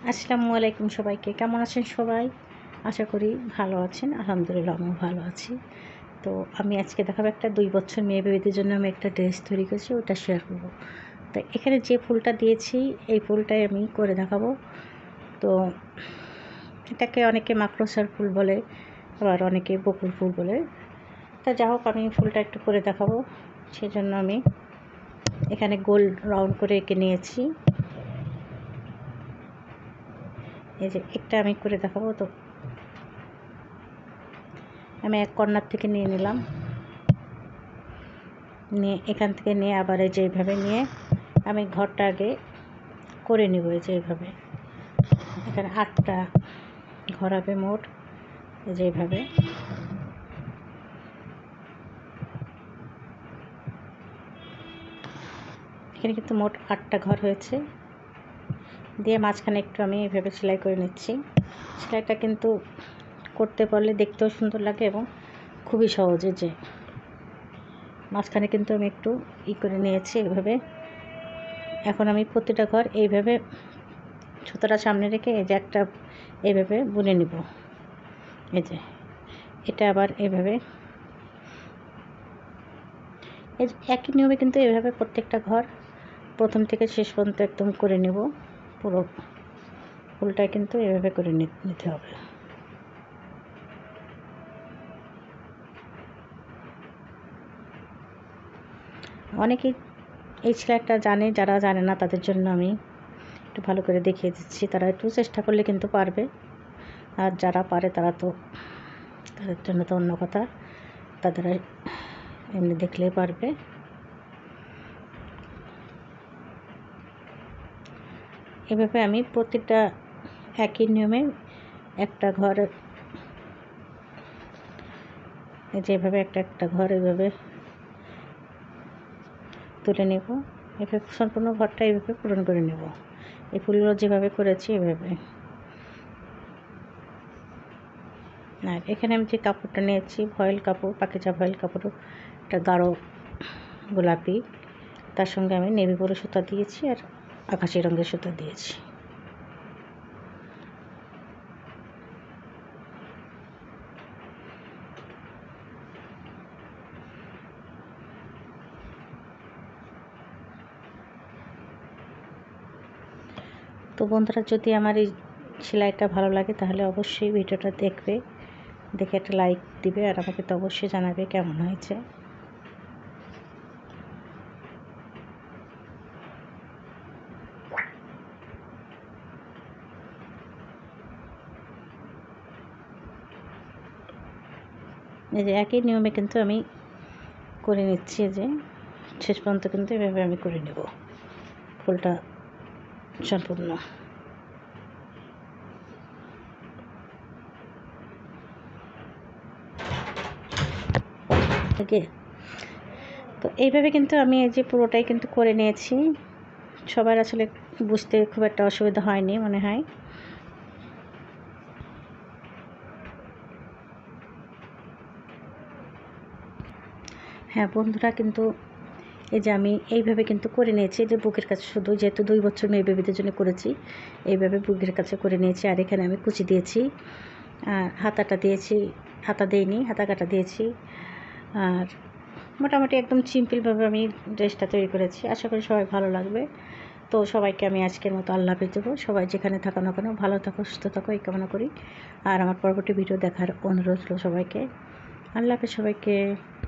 আসসালামু আলাইকুম সবাইকে। কেমন আছেন সবাই? আশা করি ভালো আছেন। আলহামদুলিল্লাহ আমিও ভালো আছি। তো আমি আজকে দেখাবো একটা 2 বছর মেয়ে বেবিদের জন্য আমি একটা ড্রেস তৈরি করেছি, ওটা শেয়ার করব। তো এখানে যে ফুলটা দিয়েছি এই ফুলটাই আমি করে দেখাবো। তো এটাকে অনেকে মাকড়সার ফুল বলে, আবার অনেকে বকুল ফুল বলে। তা যা হোক আমি ফুলটা একটু করে দেখাবো, সেজন্য আমি এখানে গোল রাউন্ড করে এঁকে নিয়েছি। এই যে একটা আমি করে দেখাবো। তো আমি এক কর্নার থেকে নিয়ে নিলাম, নিয়ে এখান থেকে নিয়ে আবার এই যে এইভাবে নিয়ে আমি ঘরটা আগে করে নেব। এই যে এইভাবে এখানে 8টা ঘর হবে মোট। এই যে এইভাবে এখানে কিন্তু মোট 8টা ঘর হয়েছে। দিয়ে মাঝখানে একটু আমি এইভাবে সেলাই করে নিচ্ছি। সেলাইটা কিন্তু করতে পারলে দেখতেও সুন্দর লাগে এবং খুবই সহজে। যে মাঝখানে কিন্তু আমি একটু করে নিয়েছি এইভাবে। এখন আমি প্রতিটা ঘর এইভাবে সুতোটা সামনে রেখে এই যে একটা এইভাবে বুনে নিব। এই যে এটা আবার এইভাবে এই একই নিয়মে কিন্তু এইভাবে প্রত্যেকটা ঘর প্রথম থেকে শেষ পর্যন্ত একদম করে নেব। পুরো ফুলটাই কিন্তু এভাবে করে নিতে হবে। অনেকেই এই সেলাইটা জানে, যারা জানে না তাদের জন্য আমি একটু ভালো করে দেখিয়ে দিচ্ছি। তারা একটু চেষ্টা করলে কিন্তু পারবে, আর যারা পারে তারা তো তাদের জন্য তো অন্য কথা, তাদের এমনি দেখলেই পারবে। এভাবে আমি প্রতিটা একই নিয়মে একটা ঘর যেভাবে একটা ঘর এইভাবে তুলে নেব। এভাবে সম্পূর্ণ ঘরটা এইভাবে পূরণ করে নেব। এই ফুলগুলো যেভাবে করেছি এভাবে। আর এখানে আমি যে কাপড়টা নিয়েছি ভয়েল কাপড়, পাকিজা ভয়েল কাপড়, একটা গাঢ় গোলাপি, তার সঙ্গে আমি নেভি ব্লু সুতা দিয়েছি আর আকাশি রঙের সুতা দিয়েছি। তো বন্ধুরা, যদি আমার এই সেলাইটা ভালো লাগে তাহলে অবশ্যই ভিডিওটা দেখবে, দেখে একটা লাইক দিবে আর আমাকে তো অবশ্যই জানাবে কেমন হয়েছে। এই যে একই নিয়মে কিন্তু আমি করে নিচ্ছি। যে শেষ পর্যন্ত কিন্তু এভাবে আমি করে নেব ফুলটা সম্পূর্ণ। তো এইভাবে কিন্তু আমি এই যে পুরোটাই কিন্তু করে নিয়েছি। সবার আসলে বুঝতে খুব একটা অসুবিধা হয়নি মনে হয়। হ্যাঁ বন্ধুরা, কিন্তু এই যে আমি এইভাবে কিন্তু করে নিয়েছি। যে বুকের কাছে শুধু, যেহেতু 2 বছর মেয়ে বেবিদের জন্য করেছি, এইভাবে বুকের কাছে করে নিয়েছি। আর এখানে আমি কুচি দিয়েছি, আর হাতাটা দিয়েছি, হাতা দিইনি, হাতা কাটা দিয়েছি। আর মোটামুটি একদম সিম্পলভাবে আমি ড্রেসটা তৈরি করেছি। আশা করি সবাই ভালো লাগবে। তো সবাইকে আমি আজকের মতো আল্লাহ হাফেজ দেবো। সবাই যেখানে থাকো না কেন ভালো থাকো, সুস্থ থাকো, এই কামনা করি। আর আমার পরবর্তী ভিডিও দেখার অনুরোধ রইল সবাইকে। আল্লাহ হাফেজ সবাইকে।